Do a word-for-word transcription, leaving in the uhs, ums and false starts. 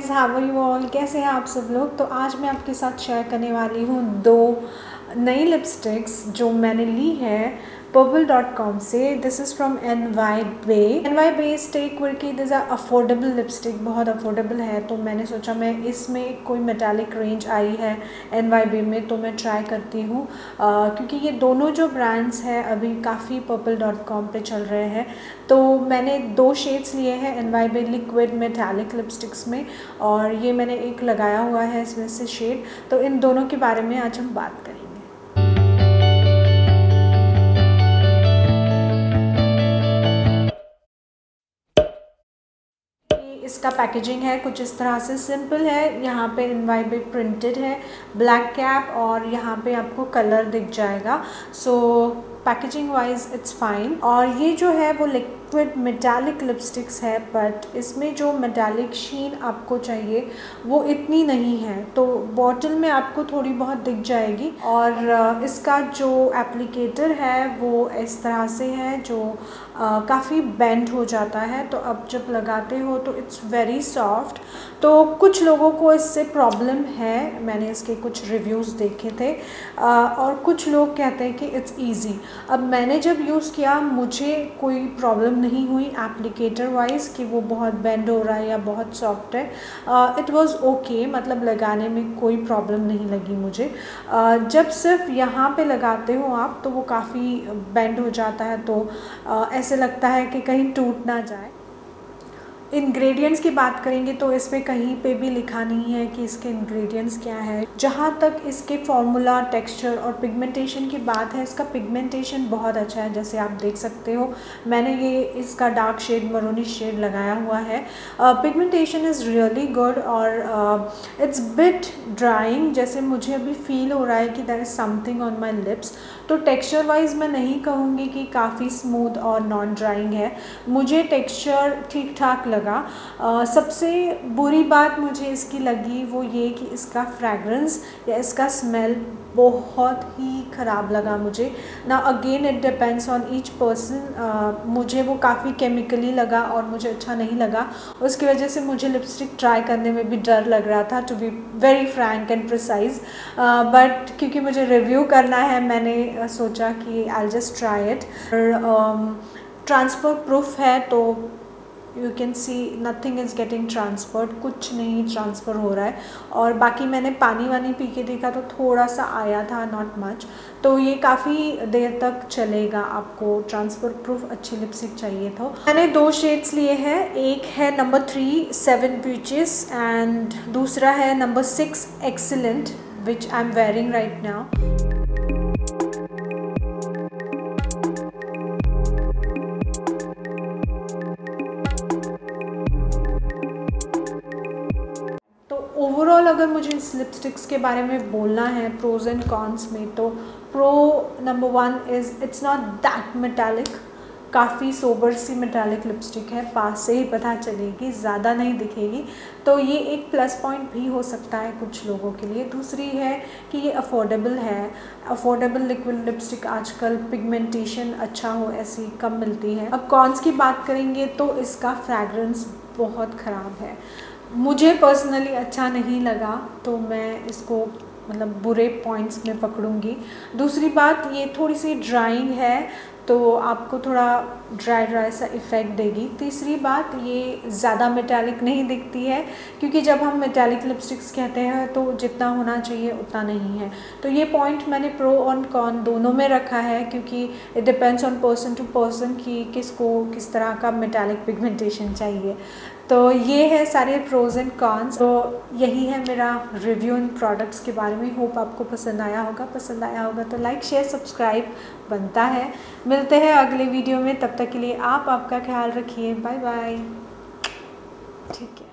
Guys, how are you all. कैसे हैं आप सब लोग। तो आज मैं आपके साथ शेयर करने वाली हूँ दो नई लिपस्टिक्स जो मैंने ली है पर्पल डॉट कॉम से। This is from N Y Bae. N Y Bae stay quirky this are affordable lipstick, बहुत अफोर्डेबल है। तो मैंने सोचा मैं इसमें कोई मेटालिक रेंज आई है एन वाई बे में तो मैं ट्राई करती हूँ, क्योंकि ये दोनों जो ब्रांड्स हैं अभी काफ़ी पर्पल डॉट कॉम पे चल रहे हैं। तो मैंने दो शेड्स लिए हैं N Y Bae liquid metallic lipsticks में, और ये मैंने एक लगाया हुआ है इसमें से शेड। तो इन दोनों के बारे में आज हम बात करेंगे। इसका पैकेजिंग है कुछ इस तरह से, सिंपल है। यहाँ पे एन वाई बे प्रिंटेड है, ब्लैक कैप, और यहाँ पे आपको कलर दिख जाएगा। So packaging wise it's fine. और ये जो है वो लिक्विड मेटालिक लिपस्टिक्स है, बट इसमें जो मेटालिक शीन आपको चाहिए वो इतनी नहीं है। तो बॉटल में आपको थोड़ी बहुत दिख जाएगी। और इसका जो एप्लीकेटर है वो इस तरह से है जो काफ़ी बेंड हो जाता है। तो अब जब लगाते हो तो इट्स वेरी सॉफ्ट। तो कुछ लोगों को इससे प्रॉब्लम है, मैंने इसके कुछ रिव्यूज़ देखे थे, और कुछ लोग कहते हैं कि इट्स इजी। अब मैंने जब यूज़ किया मुझे कोई प्रॉब्लम नहीं हुई एप्लीकेटर वाइज कि वो बहुत बेंड हो रहा है या बहुत सॉफ्ट है। इट वाज ओके, मतलब लगाने में कोई प्रॉब्लम नहीं लगी मुझे। uh, जब सिर्फ यहाँ पे लगाते हो आप तो वो काफ़ी बेंड हो जाता है, तो uh, ऐसे लगता है कि कहीं टूट ना जाए। इंग्रेडिएंट्स की बात करेंगे तो इस पर कहीं पे भी लिखा नहीं है कि इसके इंग्रेडिएंट्स क्या है। जहाँ तक इसके फॉर्मूला, टेक्सचर और पिगमेंटेशन की बात है, इसका पिगमेंटेशन बहुत अच्छा है। जैसे आप देख सकते हो मैंने ये इसका डार्क शेड मरूनी शेड लगाया हुआ है। पिगमेंटेशन इज़ रियली गुड, और इट्स बिट ड्राइंग, जैसे मुझे अभी फील हो रहा है कि there is something on my lips. तो टेक्सचर वाइज मैं नहीं कहूँगी कि काफ़ी स्मूथ और नॉन ड्राइंग है, मुझे टेक्सचर ठीक ठाक लगा। Uh, सबसे बुरी बात मुझे इसकी लगी वो ये कि इसका फ्रैग्रेंस या इसका स्मेल बहुत ही ख़राब लगा मुझे ना। Again it depends on each person. मुझे वो काफ़ी केमिकली लगा और मुझे अच्छा नहीं लगा। उसकी वजह से मुझे लिपस्टिक ट्राई करने में भी डर लग रहा था, to be very frank and precise. But क्योंकि मुझे रिव्यू करना है मैंने uh, सोचा कि I just try it. Transfer proof है, तो you can see nothing is getting transferred, कुछ नहीं ट्रांसफ़र हो रहा है। और बाकी मैंने पानी वानी पी के देखा तो थोड़ा सा आया था, नॉट मच। तो ये काफ़ी देर तक चलेगा, आपको ट्रांसफ़र प्रूफ अच्छी लिपस्टिक चाहिए तो। मैंने दो शेड्स लिए हैं, एक है number three seven beaches and दूसरा है number six excellent, which I am wearing right now. Overall अगर मुझे इस लिपस्टिक्स के बारे में बोलना है प्रोज एंड कॉन्स में, तो pro number one is it's not that metallic, काफ़ी सोबर सी मेटालिक लिपस्टिक है, पास से ही पता चलेगी, ज़्यादा नहीं दिखेगी। तो ये एक प्लस पॉइंट भी हो सकता है कुछ लोगों के लिए। दूसरी है कि ये अफोर्डेबल है। अफोर्डेबल लिक्विड लिपस्टिक आजकल पिगमेंटेशन अच्छा हो ऐसी कम मिलती है। अब कॉन्स की बात करेंगे तो इसका फ्रैग्रेंस बहुत ख़राब है, मुझे पर्सनली अच्छा नहीं लगा, तो मैं इसको मतलब बुरे पॉइंट्स में पकड़ूंगी। दूसरी बात ये थोड़ी सी ड्राइंग है, तो आपको थोड़ा ड्राई ड्राई सा इफ़ेक्ट देगी। तीसरी बात ये ज़्यादा मेटालिक नहीं दिखती है, क्योंकि जब हम मेटालिक लिपस्टिक्स कहते हैं तो जितना होना चाहिए उतना नहीं है। तो ये पॉइंट मैंने प्रो और कॉन दोनों में रखा है, क्योंकि it depends on person to person कि किसको किस तरह का मेटालिक पिगमेंटेशन चाहिए। तो ये है सारे प्रोज एंड कॉन्स। तो यही है मेरा रिव्यू इन प्रोडक्ट्स के बारे में। होप आपको पसंद आया होगा। पसंद आया होगा तो लाइक शेयर सब्सक्राइब बनता है। मिलते हैं अगले वीडियो में, तब तक के लिए आप आपका ख्याल रखिए। Bye bye. ठीक है।